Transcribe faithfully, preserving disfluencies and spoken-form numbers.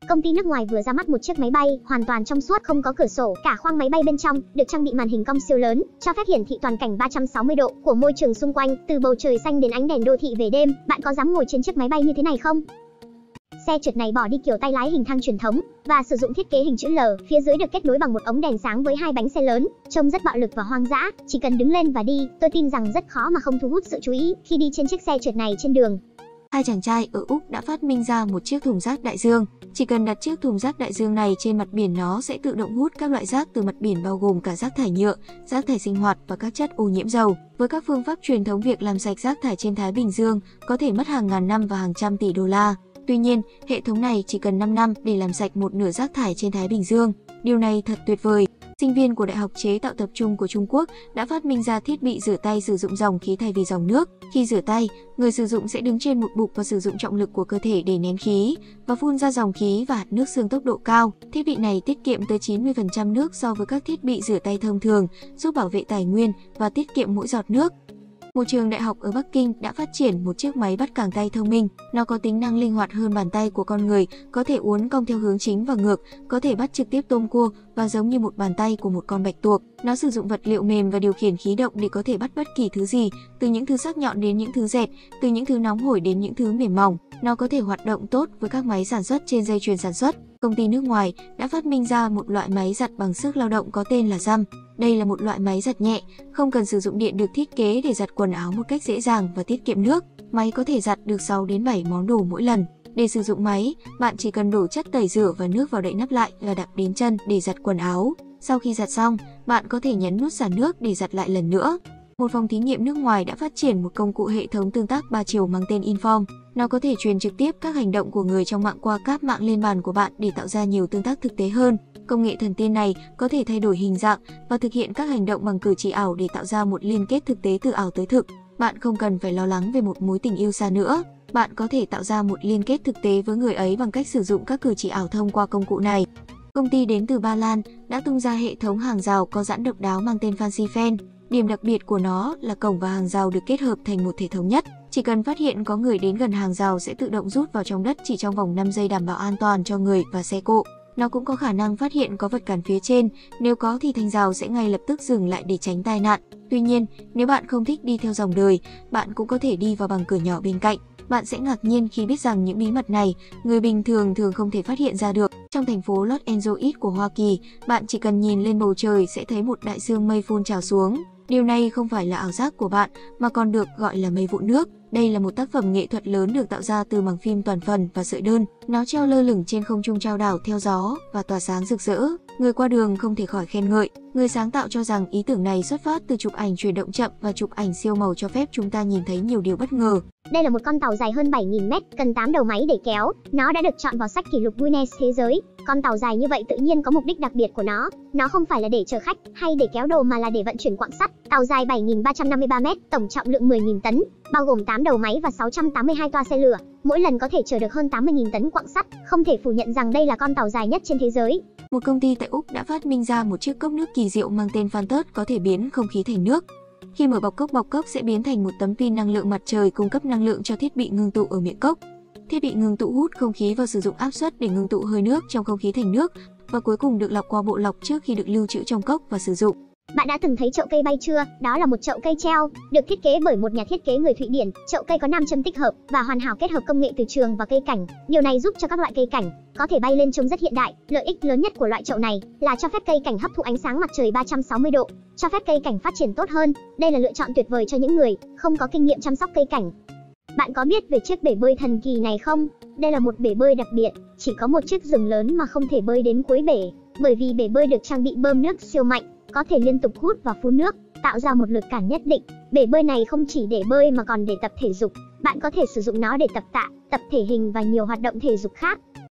Công ty nước ngoài vừa ra mắt một chiếc máy bay hoàn toàn trong suốt, không có cửa sổ, cả khoang máy bay bên trong được trang bị màn hình cong siêu lớn, cho phép hiển thị toàn cảnh ba trăm sáu mươi độ của môi trường xung quanh, từ bầu trời xanh đến ánh đèn đô thị về đêm. Bạn có dám ngồi trên chiếc máy bay như thế này không? Xe trượt này bỏ đi kiểu tay lái hình thang truyền thống và sử dụng thiết kế hình chữ L, phía dưới được kết nối bằng một ống đèn sáng với hai bánh xe lớn, trông rất bạo lực và hoang dã. Chỉ cần đứng lên và đi, tôi tin rằng rất khó mà không thu hút sự chú ý khi đi trên chiếc xe trượt này trên đường. Hai chàng trai ở Úc đã phát minh ra một chiếc thùng rác đại dương. Chỉ cần đặt chiếc thùng rác đại dương này trên mặt biển, nó sẽ tự động hút các loại rác từ mặt biển, bao gồm cả rác thải nhựa, rác thải sinh hoạt và các chất ô nhiễm dầu. Với các phương pháp truyền thống, việc làm sạch rác thải trên Thái Bình Dương có thể mất hàng ngàn năm và hàng trăm tỷ đô la. Tuy nhiên, hệ thống này chỉ cần năm năm để làm sạch một nửa rác thải trên Thái Bình Dương. Điều này thật tuyệt vời. Sinh viên của Đại học Chế tạo Tập trung của Trung Quốc đã phát minh ra thiết bị rửa tay sử dụng dòng khí thay vì dòng nước. Khi rửa tay, người sử dụng sẽ đứng trên một bục và sử dụng trọng lực của cơ thể để nén khí và phun ra dòng khí và hạt nước xương tốc độ cao. Thiết bị này tiết kiệm tới chín mươi phần trăm nước so với các thiết bị rửa tay thông thường, giúp bảo vệ tài nguyên và tiết kiệm mỗi giọt nước. Một trường đại học ở Bắc Kinh đã phát triển một chiếc máy bắt càng tay thông minh. Nó có tính năng linh hoạt hơn bàn tay của con người, có thể uốn cong theo hướng chính và ngược, có thể bắt trực tiếp tôm cua và giống như một bàn tay của một con bạch tuộc. Nó sử dụng vật liệu mềm và điều khiển khí động để có thể bắt bất kỳ thứ gì, từ những thứ sắc nhọn đến những thứ dẹt, từ những thứ nóng hổi đến những thứ mềm mỏng. Nó có thể hoạt động tốt với các máy sản xuất trên dây chuyền sản xuất. Công ty nước ngoài đã phát minh ra một loại máy giặt bằng sức lao động có tên là giăm. Đây là một loại máy giặt nhẹ, không cần sử dụng điện, được thiết kế để giặt quần áo một cách dễ dàng và tiết kiệm nước. Máy có thể giặt được sáu đến bảy món đồ mỗi lần. Để sử dụng máy, bạn chỉ cần đổ chất tẩy rửa và nước vào, đậy nắp lại và đạp đến chân để giặt quần áo. Sau khi giặt xong, bạn có thể nhấn nút xả nước để giặt lại lần nữa. Một phòng thí nghiệm nước ngoài đã phát triển một công cụ hệ thống tương tác ba chiều mang tên Inform. Nó có thể truyền trực tiếp các hành động của người trong mạng qua cáp mạng lên bàn của bạn để tạo ra nhiều tương tác thực tế hơn. Công nghệ thần tiên này có thể thay đổi hình dạng và thực hiện các hành động bằng cử chỉ ảo để tạo ra một liên kết thực tế từ ảo tới thực. Bạn không cần phải lo lắng về một mối tình yêu xa nữa. Bạn có thể tạo ra một liên kết thực tế với người ấy bằng cách sử dụng các cử chỉ ảo thông qua công cụ này. Công ty đến từ Ba Lan đã tung ra hệ thống hàng rào có giãn độc đáo mang tên Fancy Fence. Điểm đặc biệt của nó là cổng và hàng rào được kết hợp thành một thể thống nhất. Chỉ cần phát hiện có người đến gần, hàng rào sẽ tự động rút vào trong đất chỉ trong vòng năm giây, đảm bảo an toàn cho người và xe cộ. Nó cũng có khả năng phát hiện có vật cản phía trên, nếu có thì thanh rào sẽ ngay lập tức dừng lại để tránh tai nạn. Tuy nhiên, nếu bạn không thích đi theo dòng đời, bạn cũng có thể đi vào bằng cửa nhỏ bên cạnh. Bạn sẽ ngạc nhiên khi biết rằng những bí mật này, người bình thường thường không thể phát hiện ra được. Trong thành phố Los Angeles của Hoa Kỳ, bạn chỉ cần nhìn lên bầu trời sẽ thấy một đại dương mây phun trào xuống. Điều này không phải là ảo giác của bạn, mà còn được gọi là mây vụn nước. Đây là một tác phẩm nghệ thuật lớn được tạo ra từ màng phim toàn phần và sợi đơn. Nó treo lơ lửng trên không trung, trao đảo theo gió và tỏa sáng rực rỡ. Người qua đường không thể khỏi khen ngợi. Người sáng tạo cho rằng ý tưởng này xuất phát từ chụp ảnh chuyển động chậm và chụp ảnh siêu màu, cho phép chúng ta nhìn thấy nhiều điều bất ngờ. Đây là một con tàu dài hơn bảy nghìn mét, cần tám đầu máy để kéo. Nó đã được chọn vào sách kỷ lục Guinness Thế giới. Con tàu dài như vậy tự nhiên có mục đích đặc biệt của nó. Nó không phải là để chở khách hay để kéo đồ mà là để vận chuyển quặng sắt. Tàu dài bảy nghìn ba trăm năm mươi ba mét, tổng trọng lượng mười nghìn tấn, bao gồm tám đầu máy và sáu trăm tám mươi hai toa xe lửa. Mỗi lần có thể chở được hơn tám mươi nghìn tấn quặng sắt. Không thể phủ nhận rằng đây là con tàu dài nhất trên thế giới. Một công ty tại Úc đã phát minh ra một chiếc cốc nước kỳ diệu mang tên Phantos, có thể biến không khí thành nước. Khi mở bọc cốc, bọc cốc sẽ biến thành một tấm pin năng lượng mặt trời cung cấp năng lượng cho thiết bị ngưng tụ ở miệng cốc. Thiết bị ngưng tụ hút không khí và sử dụng áp suất để ngưng tụ hơi nước trong không khí thành nước, và cuối cùng được lọc qua bộ lọc trước khi được lưu trữ trong cốc và sử dụng. Bạn đã từng thấy chậu cây bay chưa? Đó là một chậu cây treo, được thiết kế bởi một nhà thiết kế người Thụy Điển. Chậu cây có nam châm tích hợp và hoàn hảo kết hợp công nghệ từ trường và cây cảnh. Điều này giúp cho các loại cây cảnh có thể bay lên trông rất hiện đại. Lợi ích lớn nhất của loại chậu này là cho phép cây cảnh hấp thụ ánh sáng mặt trời ba trăm sáu mươi độ, cho phép cây cảnh phát triển tốt hơn. Đây là lựa chọn tuyệt vời cho những người không có kinh nghiệm chăm sóc cây cảnh. Bạn có biết về chiếc bể bơi thần kỳ này không? Đây là một bể bơi đặc biệt, chỉ có một chiếc giường lớn mà không thể bơi đến cuối bể, bởi vì bể bơi được trang bị bơm nước siêu mạnh, có thể liên tục hút và phun nước, tạo ra một lực cản nhất định. Bể bơi này không chỉ để bơi mà còn để tập thể dục. Bạn có thể sử dụng nó để tập tạ, tập thể hình và nhiều hoạt động thể dục khác.